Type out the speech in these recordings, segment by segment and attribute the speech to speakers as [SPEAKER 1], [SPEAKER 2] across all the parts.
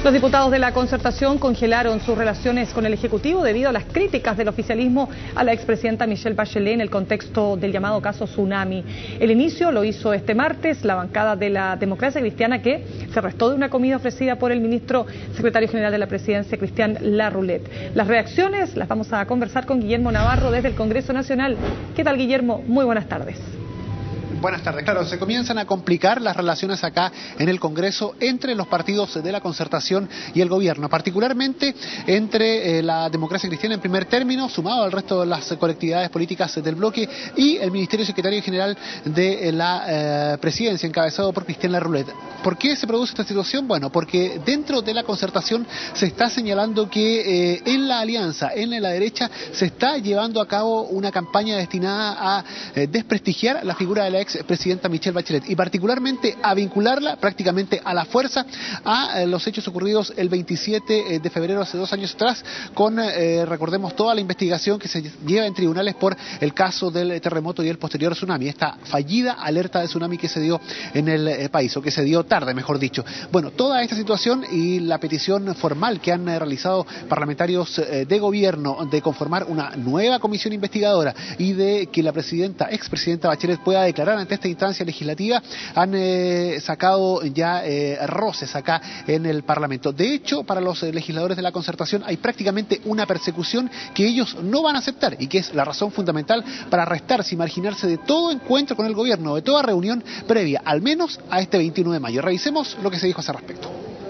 [SPEAKER 1] Los diputados de la Concertación congelaron sus relaciones con el Ejecutivo debido a las críticas del oficialismo a la expresidenta Michelle Bachelet en el contexto del llamado caso Tsunami. El inicio lo hizo este martes la bancada de la Democracia Cristiana, que se restó de una comida ofrecida por el ministro secretario general de la Presidencia, Cristian Larroulet. Las reacciones las vamos a conversar con Guillermo Navarro desde el Congreso Nacional. ¿Qué tal, Guillermo? Muy buenas tardes.
[SPEAKER 2] Buenas tardes. Claro, se comienzan a complicar las relaciones acá en el Congreso entre los partidos de la Concertación y el gobierno, particularmente entre la Democracia Cristiana en primer término, sumado al resto de las colectividades políticas del bloque, y el Ministerio Secretario General de la Presidencia, encabezado por Cristian Larroulet. ¿Por qué se produce esta situación? Bueno, porque dentro de la Concertación se está señalando que en la alianza, en la derecha, se está llevando a cabo una campaña destinada a desprestigiar la figura de la expresidenta Michelle Bachelet y particularmente a vincularla prácticamente a la fuerza a los hechos ocurridos el 27 de febrero, hace 2 años atrás, con, recordemos, toda la investigación que se lleva en tribunales por el caso del terremoto y el posterior tsunami, esta fallida alerta de tsunami que se dio en el país, o que se dio tarde, mejor dicho. Bueno, toda esta situación y la petición formal que han realizado parlamentarios de gobierno de conformar una nueva comisión investigadora y de que la expresidenta Bachelet pueda declarar ante esta instancia legislativa, han sacado ya roces acá en el Parlamento. De hecho, para los legisladores de la Concertación hay prácticamente una persecución que ellos no van a aceptar y que es la razón fundamental para arrestarse y marginarse de todo encuentro con el gobierno, de toda reunión previa, al menos a este 21 de mayo. Revisemos lo que se dijo a ese respecto.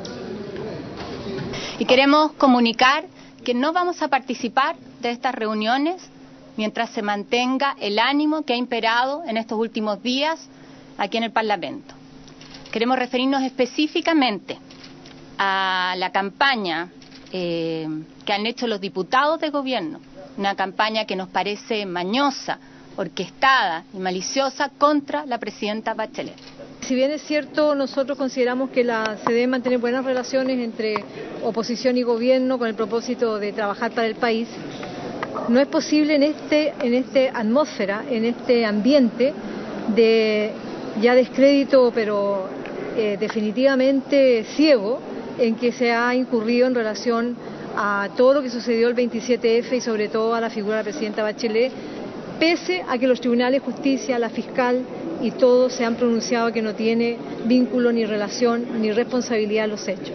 [SPEAKER 3] Y queremos comunicar que no vamos a participar de estas reuniones mientras se mantenga el ánimo que ha imperado en estos últimos días aquí en el Parlamento. Queremos referirnos específicamente a la campaña que han hecho los diputados de gobierno, una campaña que nos parece mañosa, orquestada y maliciosa contra la presidenta Bachelet.
[SPEAKER 4] Si bien es cierto, nosotros consideramos que se deben mantener buenas relaciones entre oposición y gobierno con el propósito de trabajar para el país, no es posible en esta atmósfera, en este ambiente de ya descrédito, pero definitivamente ciego, en que se ha incurrido en relación a todo lo que sucedió el 27F y sobre todo a la figura de la presidenta Bachelet, pese a que los tribunales de justicia, la fiscal y todos se han pronunciado que no tiene vínculo ni relación ni responsabilidad en los hechos.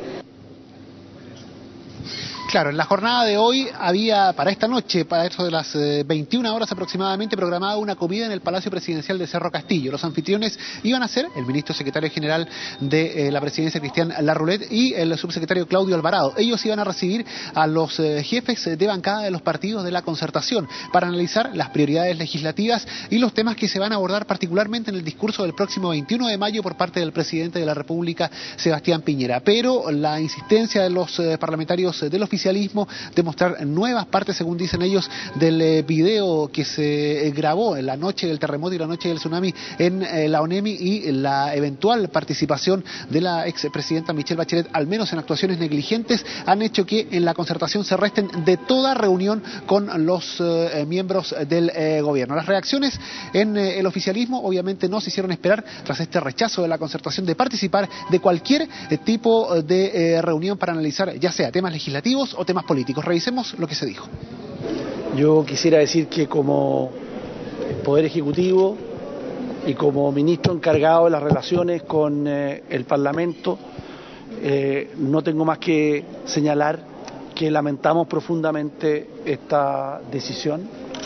[SPEAKER 2] Claro, en la jornada de hoy había para esta noche, para eso de las 21 horas aproximadamente, programada una comida en el Palacio Presidencial de Cerro Castillo. Los anfitriones iban a ser el ministro secretario general de la Presidencia, Cristian Larroulet, y el subsecretario Claudio Alvarado. Ellos iban a recibir a los jefes de bancada de los partidos de la Concertación para analizar las prioridades legislativas y los temas que se van a abordar particularmente en el discurso del próximo 21 de mayo por parte del presidente de la República, Sebastián Piñera. Pero la insistencia de los parlamentarios del oficialismo de mostrar nuevas partes, según dicen ellos, del video que se grabó en la noche del terremoto y la noche del tsunami en la ONEMI, y la eventual participación de la expresidenta Michelle Bachelet, al menos en actuaciones negligentes, han hecho que en la Concertación se resten de toda reunión con los miembros del gobierno. Las reacciones en el oficialismo obviamente no se hicieron esperar tras este rechazo de la Concertación de participar de cualquier tipo de reunión para analizar ya sea temas legislativos o temas políticos. Revisemos lo que se dijo.
[SPEAKER 5] Yo quisiera decir que como Poder Ejecutivo y como ministro encargado de las relaciones con el Parlamento, no tengo más que señalar que lamentamos profundamente esta decisión.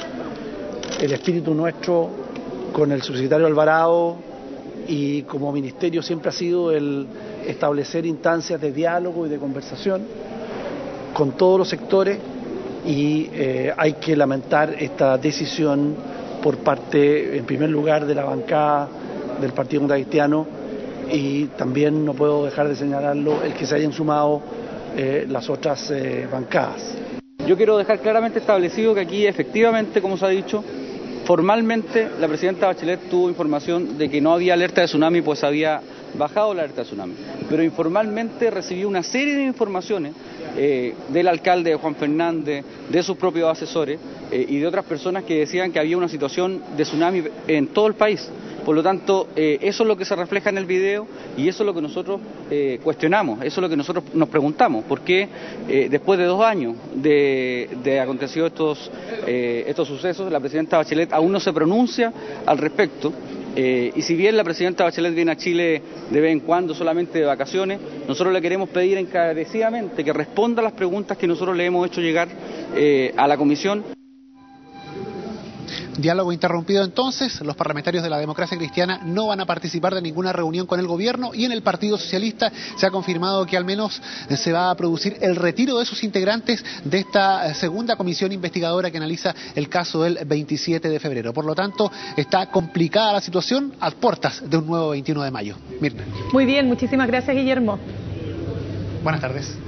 [SPEAKER 5] El espíritu nuestro con el subsecretario Alvarado y como ministerio siempre ha sido el establecer instancias de diálogo y de conversación con todos los sectores, y hay que lamentar esta decisión por parte, en primer lugar, de la bancada del Partido Comunista Cristiano, y también no puedo dejar de señalarlo, el que se hayan sumado las otras bancadas.
[SPEAKER 6] Yo quiero dejar claramente establecido que aquí efectivamente, como se ha dicho, formalmente la presidenta Bachelet tuvo información de que no había alerta de tsunami, pues había bajado la alerta de tsunami, pero informalmente recibió una serie de informaciones del alcalde Juan Fernández, de sus propios asesores y de otras personas que decían que había una situación de tsunami en todo el país Por lo tanto, eso es lo que se refleja en el video y eso es lo que nosotros cuestionamos, eso es lo que nosotros nos preguntamos. ¿Por qué después de 2 años de acontecido estos sucesos, la presidenta Bachelet aún no se pronuncia al respecto? Y si bien la presidenta Bachelet viene a Chile de vez en cuando solamente de vacaciones, nosotros le queremos pedir encarecidamente que responda a las preguntas que nosotros le hemos hecho llegar a la comisión.
[SPEAKER 2] Diálogo interrumpido entonces, los parlamentarios de la Democracia Cristiana no van a participar de ninguna reunión con el gobierno y en el Partido Socialista se ha confirmado que al menos se va a producir el retiro de sus integrantes de esta segunda comisión investigadora que analiza el caso del 27 de febrero. Por lo tanto, está complicada la situación a puertas de un nuevo 21 de mayo. Mirna.
[SPEAKER 1] Muy bien, muchísimas gracias, Guillermo.
[SPEAKER 2] Buenas tardes.